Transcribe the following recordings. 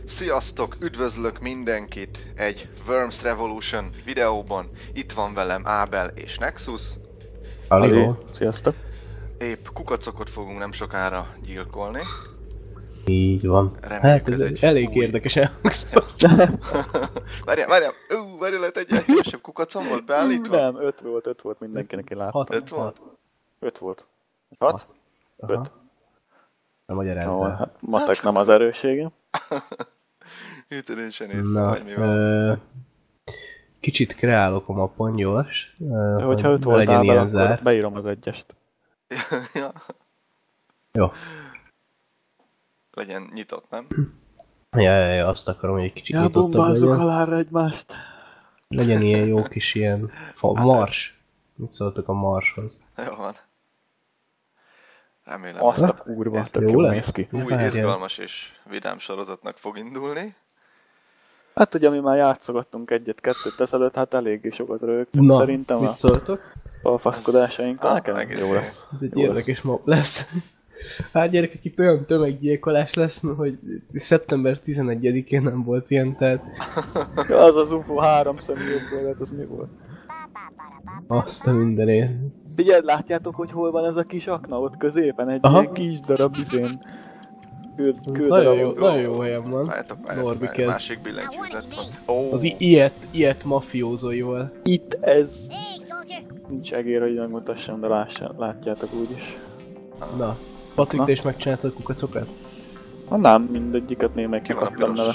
Sziasztok! Üdvözlök mindenkit egy Worms Revolution videóban. Itt van velem Ábel és Nexus. Halló! Sziasztok! Épp kukacokot fogunk nem sokára gyilkolni. Így van. Hát ez egy elég érdekes elhangzott. Várjál, lehet egy kevesebb kukacon volt beállítva? Nem, 5 volt mindenkinek, én láttam. 5 volt? 5 volt. 6? 5. Nem magyarázza. Hát matek nem az erősségem. Itt én sem néztem, hogy mi van. Kicsit kreálok a mappon gyors. Hogyha 5 voltál be, akkor beírom az egyest. Ja. Jó. Legyen nyitott, nem? Ja, azt akarom, hogy egy kicsit nyitottabb legyen. Bombázzuk halálra egymást. Legyen ilyen jó kis ilyen mars. Mit szóltok a marshoz? Jó van. Remélem. Azt a kurva, tök jó néz ki. Új, izgalmas és vidám sorozatnak fog indulni. Hát ugye mi már játszogattunk egyet-kettőt ezelőtt, hát eléggé sokat rögtünk szerintem mit szóltok? a faszkodásainkkal. Nekem egész jó lesz. Ez egy érdekes map lesz. Hát gyerekek, itt olyan tömeggyilkolás lesz, hogy szeptember 11-én nem volt ilyen, tehát... Az az UFO 3 személyekből, az mi volt? Azt a mindenért. Figyeld, látjátok, hogy hol van ez a kis akna ott középen? Egy ilyen kis darab izén. Nagyon jó helyen van. Várjátok, Norbik, másik billentyűzet van. Oh. Az ilyet mafiózóival. Itt ez. Nincs egér, hogy megmutassam, de látjátok úgyis. Na, Patrik, te is megcsináltad kukacokat? Nem, mindegyiket némelyik Ki van a kaptam neve.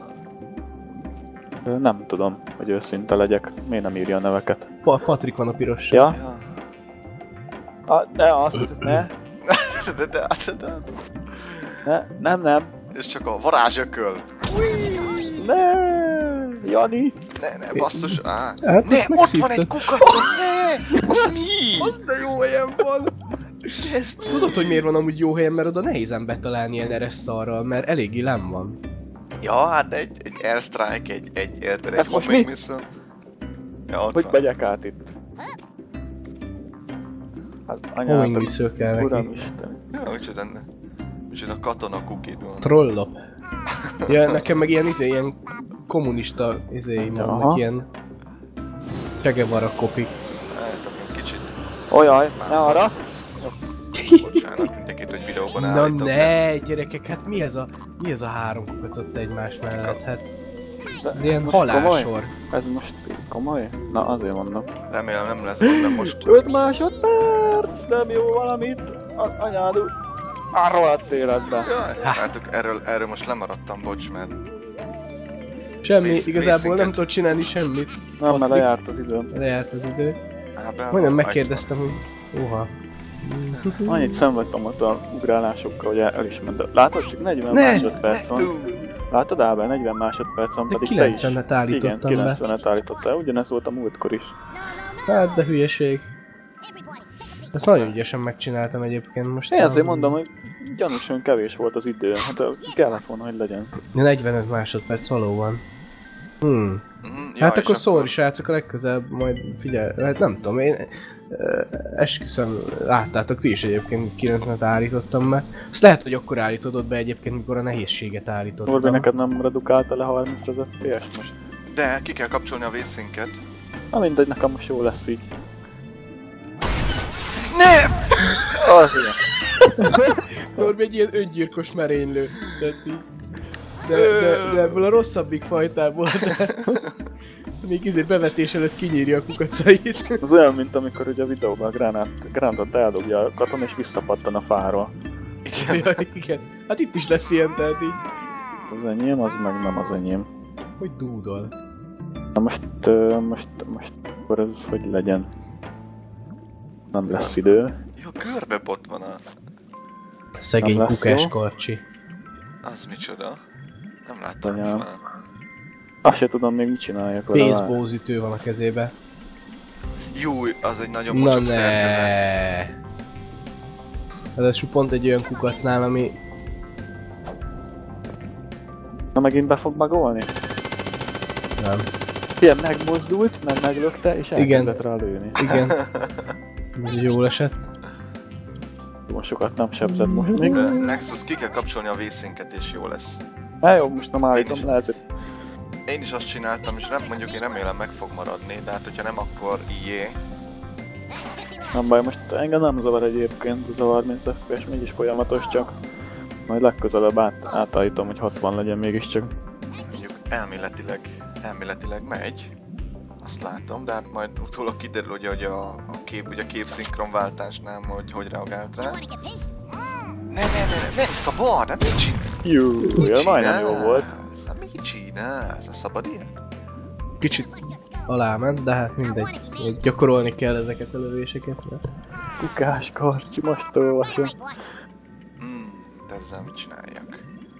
Nem tudom, hogy őszinte legyek. Miért nem írja a neveket? Patrik van a pirossal. Ja? Ne, azt, ne. Nem. Ez csak a varázsököl. Ne, Jani. Ne, basszus. Hát ne, ott van egy kukacon, ne! Az mi? Az de jó helyen van! Tudod, hogy miért van amúgy jó helyen, mert oda nehézen betalálni ilyen eres szarral, mert eléggé len van. Ja, hát egy airstrike, egy ez most mi? Ja, ott hogy van. megyek át itt? Hát Homing vissza kell neki. Uramisten. Ja, micsoda katona kukid van. Trollop. Ja, nekem meg ilyen kommunista vannak, ilyen Csegevara kopik. Állítok egy kicsit. Ojaj, ne arra! Bocsánat, mindenkit, hogy videóban Na állítok. ne, gyerekek, hát mi ez a 3 kukacot egymás mellett? Hát ez ilyen halálsor. Ez most komoly? Na azért mondom. Remélem nem lesz gond, de most... 5 másodperc! Nem jó valamit! Anyád úr! A rohadt életbe! Jaj, hát erről most lemaradtam, bocs, mert... Semmi, igazából nem tudod csinálni semmit. Nem, mert lejárt az idő. Lejárt az idő. Ábel, Majdnem megkérdeztem, hogy... Annyit szenvedtem ott a ugrálásokkal, hogy el is ment. Látod, csak 40 másodperc van. Látod, Ábel, 40 másodperc van, pedig te is. 90-et állítottam igen, 90-et állítottál, ugyanez volt a múltkor is. Hát, de hülyeség. Ezt nagyon ügyesen megcsináltam egyébként most. Én azért mondom, hogy gyanúsan kevés volt az idő, hát kellett volna, hogy legyen. 45 másodperc valóban. Ja, hát akkor sorry srácok, a legközelebb majd figyelj, hát nem tudom, én esküszöm, láttátok ti is egyébként 90-et állítottam be. Azt lehet, hogy akkor állítodott be egyébként, mikor a nehézséget állítottam. Norbi, neked nem redukálta le 30-ra az FPS most? De ki kell kapcsolni a vészszinket. Na mindegy, nekem most jó lesz így. Ne! Az ilyen. Norbi egy ilyen öngyilkos merénylő. De ebből a rosszabbik fajtából, de még bevetés előtt kinyírja a kukacait. Az olyan, mint amikor ugye a videóban a gránátot eldobja a katon és visszapattan a fáról. Ja, igen. Hát itt is lesz ilyen, tehát így. Az enyém, az meg nem az enyém. Hogy dúdol? Na most akkor ez hogy legyen? Nem lesz idő. Jó, körbebot van a... Szegény kukás karcsi. Az micsoda? Nem láttam, mi van. Azt se tudom még mit csináljak vele. Baseball ütő van a kezébe. Jó, az egy nagyon mocsok szerkezet. Ez pont egy olyan kukacnál, ami... Na megint be fog bagolni? Nem. Ilyen megmozdult, mert meglökte és elkezdett rá lőni. Igen. Ez jól esett. Most sokat nem sebzett most még. Nexus, ki kell kapcsolni a vészszinket és jó lesz. Hát jó, most nem állítom le ezért. Én is azt csináltam, és mondjuk én remélem meg fog maradni, de hát hogyha nem, akkor IE. Nem baj, most engem nem zavar egyébként ez a 30 FPS, mégis folyamatos, csak majd legközelebb átállítom, hogy 60 legyen mégiscsak. Mondjuk elméletileg megy. Azt látom, de hát majd utólag kiderül, hogy a képszinkronváltásnál hogy reagált rá. Nem szabad, hát mit csinálsz? Jó, majdnem jó volt. Mit csinálsz? Szabad ilyen? Kicsit aláment, de hát mindegy. Még gyakorolni kell ezeket a lövéseket, mert... Kukás karcsi, most olvasom. De ezzel mit csináljak?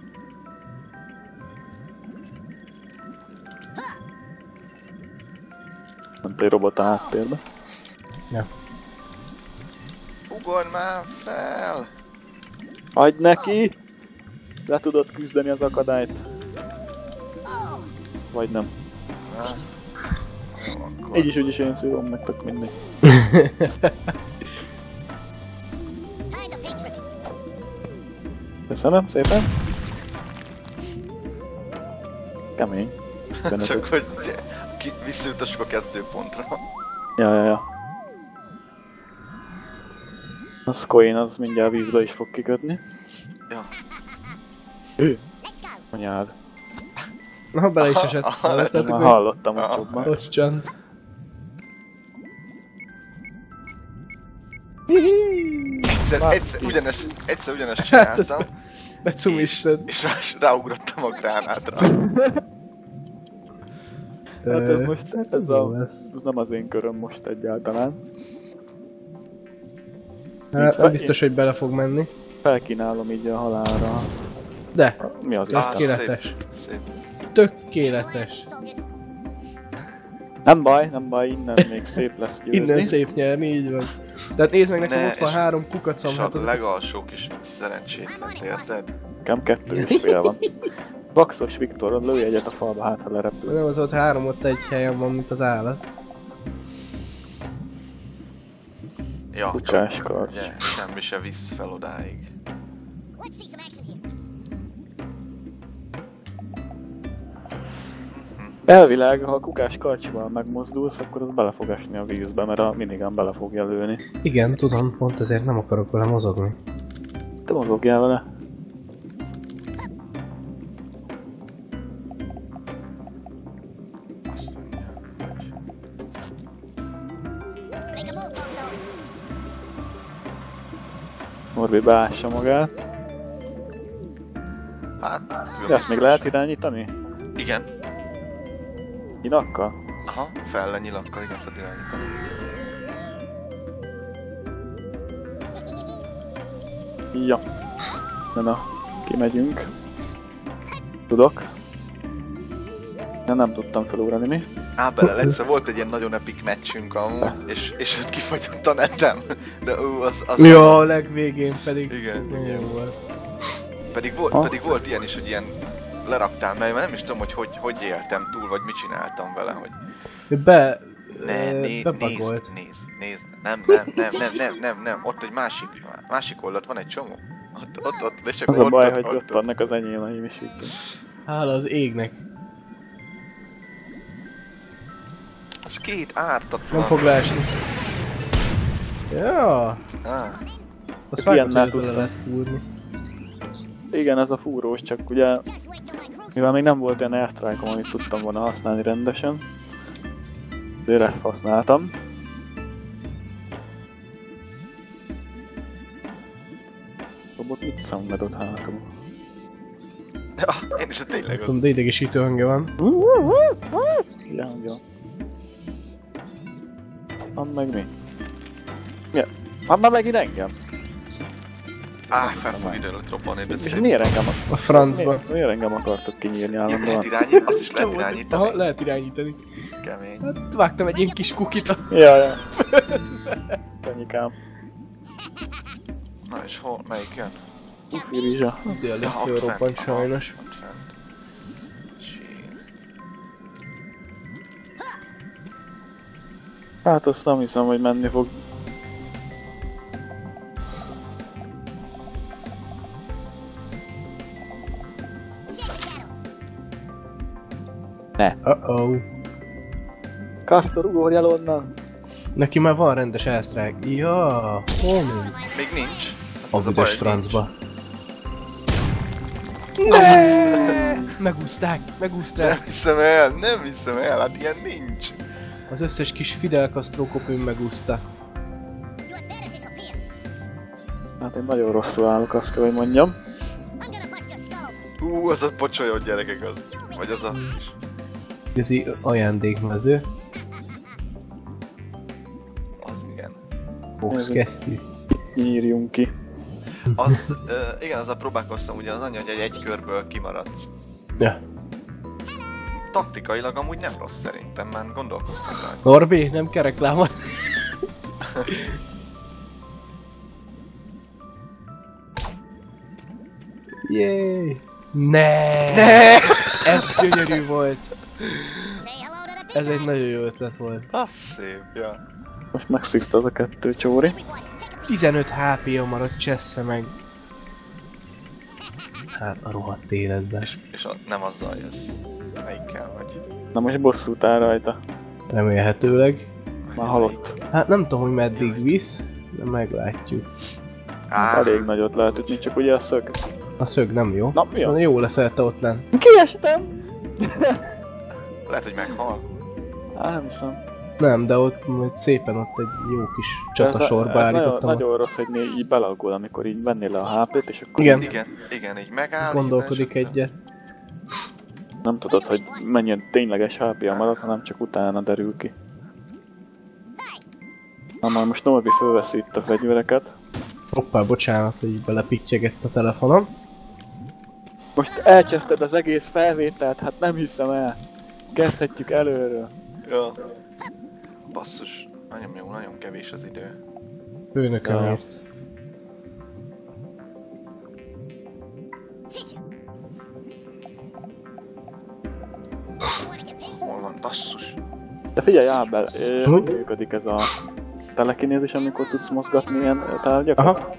Ment egy robot a háttérbe. Ja. Ugorj már fel! Adj neki! Le tudod küzdeni az akadályt. Vagy nem. Jó, akkor... Így is úgyis én szívom meg, tök mindig. Köszönöm szépen. Kemény. Csak hogy visszajutassuk a kezdőpontra. Ja. A Scoin az mindjárt vízbe is fog kikötni. Ja. Anyád. Na, bele is esett. Ezt már hallottam a csokban. Bocsánat. Egyszer ugyanezt csináltam. Becumisztad. És ráugrottam a gránátra. Hát ez most, ez nem az én köröm most egyáltalán. Hát biztos, hogy bele fog menni. Felkínálom így a halálra. De, Mi az tökéletes. Szép. Tökéletes. Nem baj, innen még szép lesz győzni. Innen szép nyerni, így van. Tehát nézd meg, nekem Ne, ott van 3 kukacom. És Hát a az... legalsó kis szerencsétlen, érted? Nekem 2,5 van. Vaxos Viktor, lőj egyet a falba, hát ha lerepül. Nem, az ott 3, ott egy helyen van, mint az állat. Ja, Kukás karc. ugye, semmi se visz fel odáig. Elvileg, ha a kukás karcsival megmozdulsz, akkor az bele fog esni a vízbe, mert a minigun bele fogja lőni. Igen, tudom, pont ezért nem akarok vele mozogni. Te mozogjál vele. Azt mondja, hogy... Morbi beássa magát. Hát, De ezt még lehet irányítani? Igen. Nyilakkal? Aha, felle nyilakkal, igen, tudod irányítani. Ja. Na, kimegyünk. Tudok. Nem tudtam felugrani, mi? Ábellel egyszer volt egy ilyen nagyon epic meccsünk amúgy, és kifogyott a netem. De az... Ja, a legvégén pedig. Igen, nagyon igen. jó volt. Pedig volt ilyen is, hogy ilyen leraktál mellé, mert nem is tudom, hogy éltem túl, vagy mit csináltam vele, hogy... Bebagolt. Nézd. Nem. Ott egy másik oldalt van egy csomó. Ott, és csak Az a baj, hogy ott vannak az enyémeim is itt. Hála az égnek. Az két ártatlan. Nem fog leesni. Ja. Azt vágod, hogy ezzel le lehet fúrni. Igen, ez a fúrós, csak ugye... Mivel még nem volt ilyen airstrike-om, amit tudtam volna használni rendesen. Ezért ezt használtam. Robot mit szenved ott hátul? Ja, én is tényleg Tudom, de idegesítő hangja van. Ja, hangja. Van meg mi? Ja. Van már megint engem? Fel fog ide roppanni, de És szép. miért engem A francba. Miért engem akartok kinyírni állandóan? Lehet irányítani, azt is lehet irányítani. Aha, lehet irányítani. Kemény. Hát vágtam egy ilyen kis kukit a... Ja. Kanyikám. Na és hol? Melyik jön? Ufi rizsa. Délre ott fölrobbant fent, sajnos. Ott fent. Sír. Hát azt nem hiszem, hogy menni fog. Ne. Uh-oh. Castor, ugorj el onnan! Neki már van rendes airstrike. Ja, homie. Még nincs. A Az a baj, büdös hogy francba. nincs. Megúszták, Nem megúszták. hiszem el, hát ilyen nincs. Az összes kis Fidel Castro kopőn megúszta. Hát én nagyon rosszul állok, azt kell, hogy mondjam. Az a pocsolyott gyerekek az. Vagy az a... Igazi ajándékmező. Az igen. Box kesztyű. Nyírjunk ki. Az, igen, azzal próbálkoztam ugye az anya, hogy egy körből kimaradsz. Ja. Taktikailag amúgy nem rossz szerintem, már gondolkoztam rá. Norbi, nem kell reklámot. Jéj! Ne! Ez gyönyörű volt. Ez egy nagyon jó ötlet volt. Az szép, ja. Most megszívta az a 2 csóri. 15 HP-ja maradt, csessze meg. Hát a rohadt életben. És nem azzal jössz. Melyikkel vagy? Na most bosszút áll rajta. Remélhetőleg. Már halott. Hát nem tudom, hogy meddig visz, de meglátjuk. Elég nagyot lehet ütni, csak ugye a szög. A szög nem jó. Na, mi a? Jó leszelte ott lenn. Kiestem! Lehet, hogy meghal. Nem hiszem. Nem, de ott majd szépen ott egy jó kis csatasorba ez állítottam. nagyon rossz, hogy így belagol, amikor így vennél le a HP-t, és akkor Igen. Igen, így megáll. Gondolkodik így egyet. nem tudod, hogy mennyien tényleges HP-ja marad, hanem csak utána derül ki. Na már most Norbi fölveszi itt a fegyvereket. Hoppá, bocsánat, hogy így belepityegett a telefonom. Most elcseszted az egész felvételt, hát nem hiszem el. Kezdhetjük előről. Ja. Basszus. Nagyon jó, nagyon kevés az idő. Főnökömért. Hol van, basszus? De figyelj, Ábel, hogy működik ez a telekinézis, amikor tudsz mozgatni ilyen tárgyakat? Aha.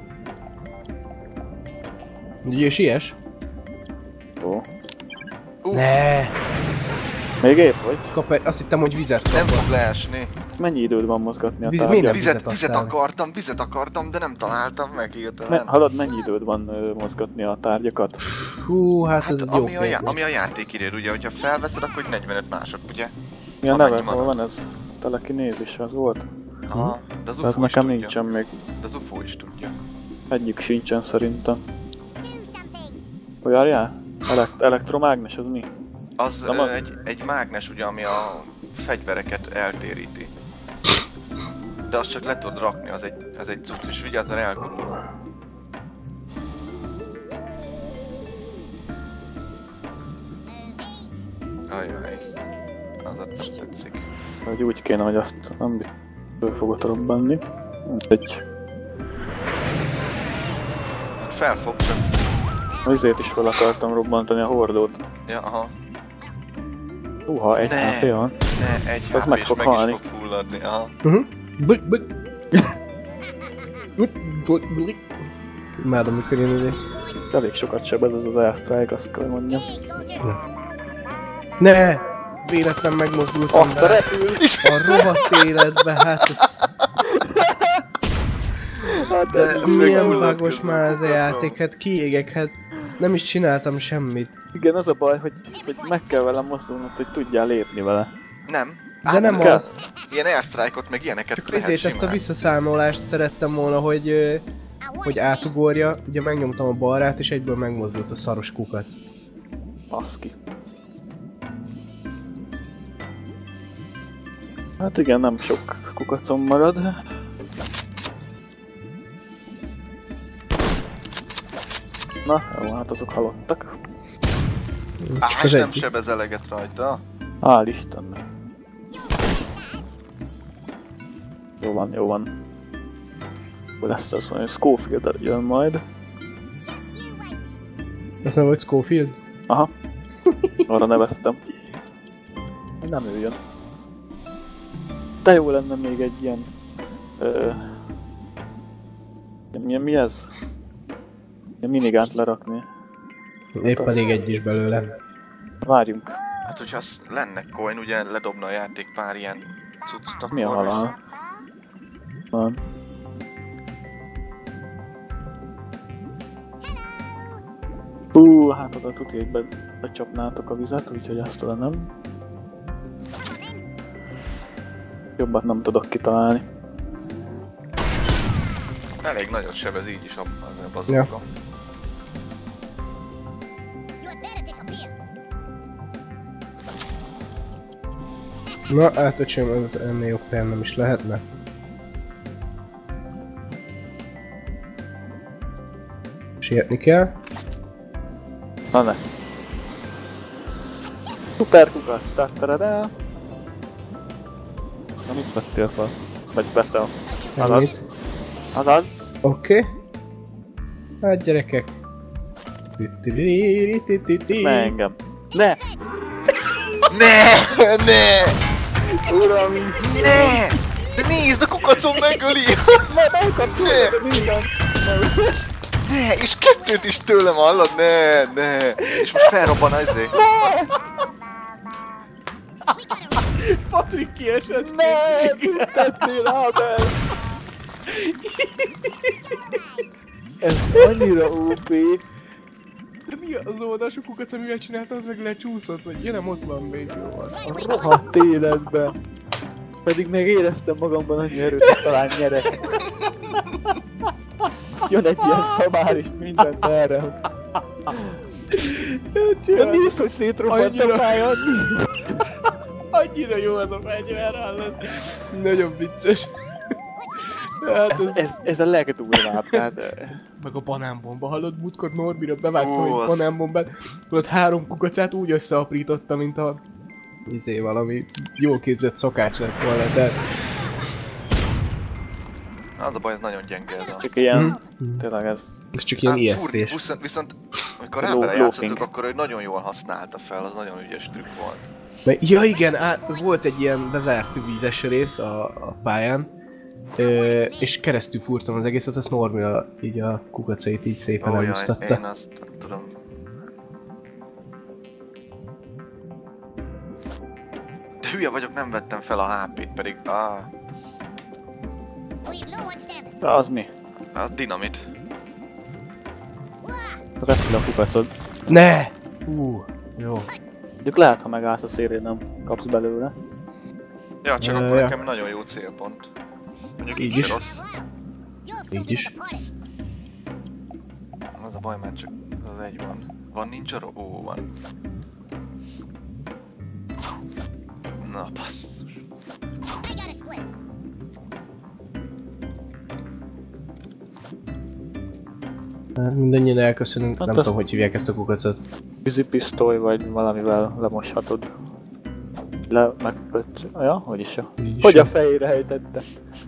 Ugye siess? Ó. Ne. Még épp vagy? Kap egy, azt hittem, hogy vizet Nem kap. fog leesni. Mennyi időd van mozgatni a Miért tárgyat? nem? Vizet akartam, de nem találtam meg hirtelen. Hallod, mennyi időd van mozgatni a tárgyakat? Hú, hát ez egy jó ami a játékidő, ugye, hogyha felveszed, akkor 45 mások, ugye? Mi a Amennyi neve? marad. Hol van ez? Telekinézis, az volt? Aha, de az Ez UFO is nekem tudja. nincsen még. De az UFO is tudja. Egyik sincsen szerintem. Hogy járjál? Elektromágnes, az mi? Az Nem az? egy mágnes, ugye, ami a fegyvereket eltéríti. De azt csak le tudod rakni, az egy cucc, és vigyázz, mert elgurul. Ajaj. Az nem tetszik. Vagy úgy kéne, hogy azt nem föl fogod robbanni. Egy Felfog csak. azért is fel akartam robbantani a hordót. Ja, aha. Egy Ne. HP van. Ne, egy Az HP meg és fog meg halni. is fog fulladni, aha. Imádom, mikor én ezért. Elég sokat sebez ez az airstrike, azt kell mondjam. Ne! Véletlen megmozdultam Azt a be. repül! A rohadt életbe, hát ez... Hát De ez milyen meghullott vágos közben már az a kukacom. játék, hát kiégek, hát nem is csináltam semmit. igen, az a baj, hogy meg kell vele mozdulnod, hogy tudjál lépni vele. Nem. De nem kell. az. Ilyen airstrike-ot, meg ilyeneket Csak lehet ezért ezt a simán. visszaszámolást szerettem volna, hogy átugorja. Ugye megnyomtam a balrát és egyből megmozdult a szaros kukat. Baszki. Hát igen, nem sok kukacom marad. Na, jó, hát azok halottak. Á, és nem sebez eleget rajta. Hál' Istennek. Jó van, jó van. Hol lesz az, hogy Schofield jön majd. Ez nem volt Schofield? Aha. Arra neveztem. Nem ő jön. De jó lenne még egy ilyen... mi ez? Ilyen minigánt lerakni. Épp elég egy is belőle. Várjunk. Hát hogyha lenne coin, ugye ledobna a játék pár ilyen cuccot, akkor... Mi a halál? Van. Hát oda tuti, hogy becsapnátok a vizet, úgyhogy ezt oda nem. Jobbat nem tudok kitalálni. Elég nagyot sebez így is az a bazooka. Na, hát öcsém, az ennél jobb helyen nem is lehetne. Sietni kell. Na ne. Szuper kukasz, tettered el. Na mit vettél fel? Vagy veszel? Azaz. Azaz. Oké. Hát gyerekek. Ne engem. Ne! Ne! Uram! Ne! De nézd, a kukacom megöli! Ne! Minden! Ne! És kettőt is tőlem hallod? Ne! És most felrobban az izé. Patrik kiesett! Ne! Mit tettél, Ábel? Ez annyira OP. De mi az oldalsó kukac, amivel csinálta, az meg lecsúszott, vagy ja nem, ott van még jó. A rohadt életben. Pedig még éreztem magamban annyi erőt, hogy talán nyerek. Jön egy ilyen szabár és mindent erre. De nézd, hogy szétrobbant a pályán. Annyira jó ez a fegyver, nagyon vicces. Hát ez a legdurvább, tehát... Meg a banánbomba, hallod? Múltkor Norbira bevágtam egy banánbombát, tudod 3 kukacát úgy összeaprította, mint a... valami jól képzett szakács lett volna, de... Az a baj, ez nagyon gyenge ez a... Csak ilyen... Tényleg ez... Ez csak ilyen ijesztés. Viszont amikor rábele játszottuk, akkor ő nagyon jól használta fel, az nagyon ügyes trükk volt. Ja igen, volt egy ilyen bezárt vízes rész a pályán, és keresztül fúrtam az egészet, azt Normila így a kukacait így szépen elúsztatta. Én azt tudom. De hülye vagyok, nem vettem fel a HP-t, pedig De az mi? A dinamit. Veszél a kukacod. Ne! Jó. Mondjuk lehet, ha megállsz a szélén, nem kapsz belőle. Ja, csak akkor nekem nagyon jó célpont. Mondjuk így is. Is. Rossz. Így is. Az a baj, már csak az egy van. Van, nincs arra? Ó, van. Na, basszus. Mindannyian elköszönünk, Hát nem tudom, hogy hívják ezt a kukacot. Vízipisztoly vagy valamivel lemoshatod. Megpöt... Ja, hogy is jó. Hogy a fejére helytette?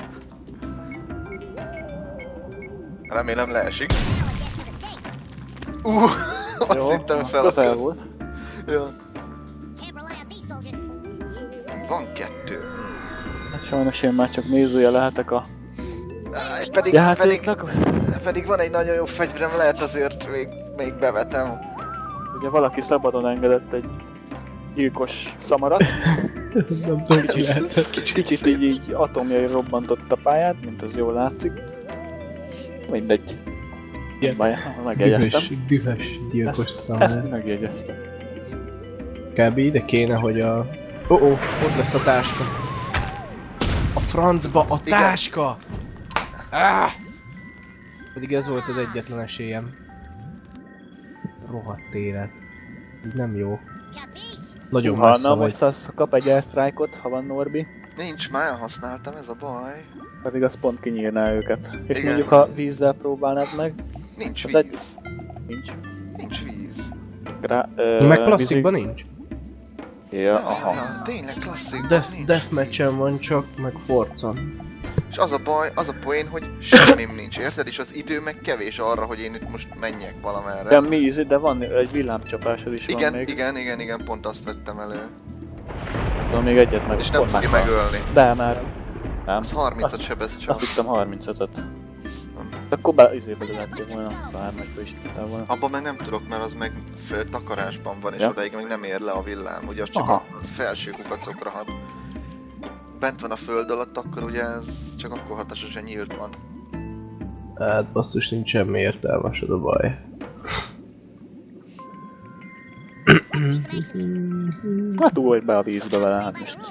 Remélem leesik. Azt hittem fel közel volt. Ja. Van 2. Hát sajnos én már csak nézője lehetek a... Pedig van egy nagyon jó fegyverem, lehet azért még bevetem. Ugye valaki szabadon engedett egy gyilkos szamarat. Nem tudom, ki lehet. Kicsit így atomjai robbantott a pályát, mint az jól látszik. Mindegy. Megjegyeztem. Dühös gyilkos szamár. Ezt megjegyeztem. Kb. Ide kéne, hogy a... ott lesz a táska. A francba a táska! Pedig ez volt az egyetlen esélyem. Rohadt élet. Így nem jó. Nagyon messze vagy. Most az kap egy airstrike-ot, ha van Norbi. Nincs, már használtam, ez a baj. Pedig az pont kinyírná őket. És igen. Mondjuk ha vízzel próbálnád meg. Nincs víz. Nincs víz. Meg klasszikban nincs? Ja, aha. Tényleg klasszikban nincs. Deathmatchen van csak, meg Forcon. És az a baj, az a poén, hogy semmim nincs, érted? És az idő meg kevés arra, hogy én itt most menjek valamerre. De van egy villámcsapásod is van még. Igen, pont azt vettem elő. Tudom, még egyet meg. És nem fogja megölni. De már... Nem. Az 30-at sebez csak. Azt hittem 35-öt. Akkor be izébe lettél volna, szárnyakba is tudtál volna. Abban meg nem tudok, mert az meg takarásban van, és Ja. odaig meg nem ér le a villám, ugye az csak Aha. a felső kukacokra hat. Bent van a föld alatt, akkor ugye ez csak akkor hatásos, hogy nyílt van. Hát basszus, nincs semmi értelme, az a baj. Hát úgy be a vízbe vele, hát most.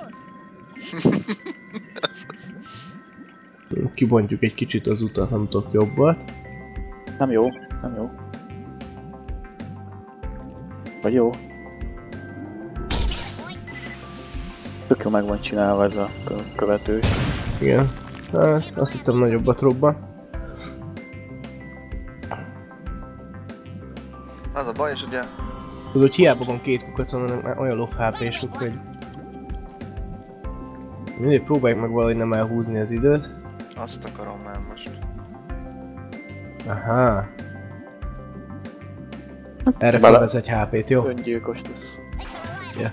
Kibontjuk egy kicsit az utat, nem tudok jobbat. Nem jó, nem jó. Vagy jó? Tök jó meg van csinálva ez a követős. Igen. Hát, azt hittem nagyobbat robban. Az a baj, és ugye Tudod, hogy hiába van két kukacon, hanem olyan low HP-suk, hogy... Mindig próbáljuk meg valahogy nem elhúzni az időt. azt akarom már most. Aha. Erre Bele- felvesz egy HP-t, jó? Öngyilkos lesz. Ja.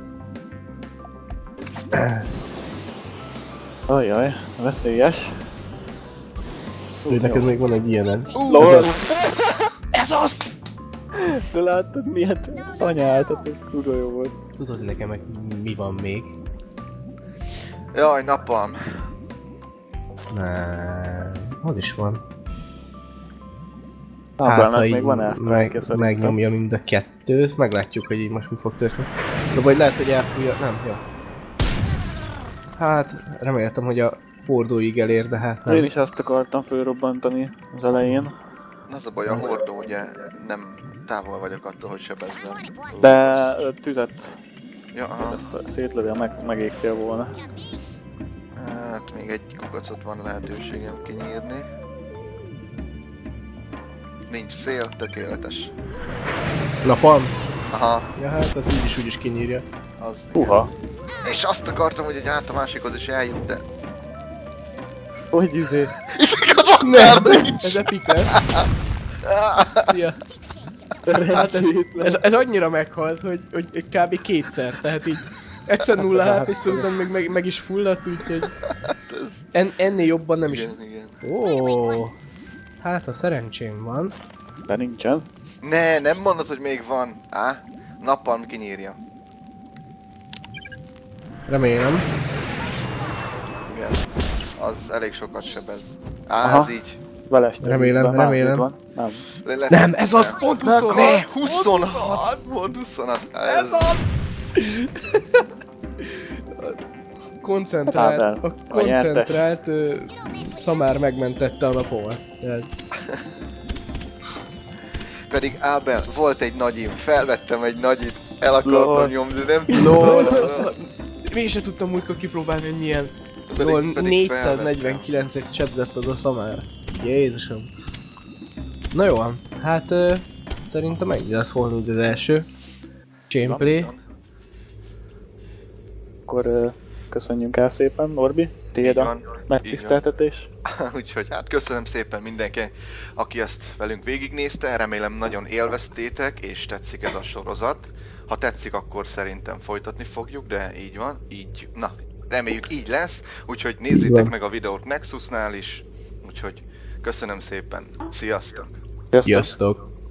Ajjaj, veszélyes. Úgy neked még van egy ilyened. LOL! Ez az! De láttad milyen anyáltat, ez kurva jó volt. Tudod nekem meg mi van még? Jaj, napalm! Nem. Hol is van? Ábrának így még van elsztrike szerintem. megnyomja mind a kettőt, meglátjuk, hogy így most mi fog történni. De vagy lehet, hogy elfújja... Nem, jó. Hát, reméltem, hogy a fordóig elér, de hát nem. Én is azt akartam fölrobbantani az elején. Az a baj, a hordó ugye nem távol vagyok attól, hogy sebezzem. De tüzet Ja, aha. szétlövő, megégtél volna. Hát még egy kukacot van lehetőségem kinyírni. Nincs szél, tökéletes. Napalm? Aha, Ja hát, az így is úgy is kinyírja. az igen. Uha! És azt akartam, hogy át a másikhoz is eljut, de... Hogy izé? És igazoltál Ez epic lesz. Ja. Hát ez annyira meghalt, hogy kb. Kétszer, tehát így egyszer 0 HP, és szerintem még meg is fulladt, úgyhogy ennél jobban nem is. Igen, igen. Ó, hát a szerencsém van. De nincsen. Ne, nem mondod, hogy még van. Á, napalm kinyírja. Remélem. Igen. Az elég sokat sebez. Á, Aha. ez így. Vele estél Remélem, vízbe, már remélem. itt van. Nem. Nem, ez az pont 26! Ne, 26! Pont 26! Ez az! Koncentrált, Ábel, a koncentrált szamár megmentette a napomat. Tehát Pedig Ábel, volt egy nagyim, felvettem egy nagyit, el akartam Lol. nyomni, de nem LOL, tudtam. én sem tudtam múltkor kipróbálni, hogy milyen. Pedig- LOL, pedig 449-et csapdett az a szamár. Jézusom. Na jó van, hát szerintem ennyi lesz volna az első gameplay. Akkor köszönjünk el szépen, Norbi. Tiéd Így a van, megtiszteltetés. Úgyhogy hát köszönöm szépen mindenki, aki ezt velünk végignézte, remélem nagyon élveztétek és tetszik ez a sorozat. Ha tetszik, akkor szerintem folytatni fogjuk, de így van, így, na, reméljük így lesz, úgyhogy nézzétek meg a videót Nexusnál is, úgyhogy köszönöm szépen, sziasztok! Sziasztok! Sziasztok!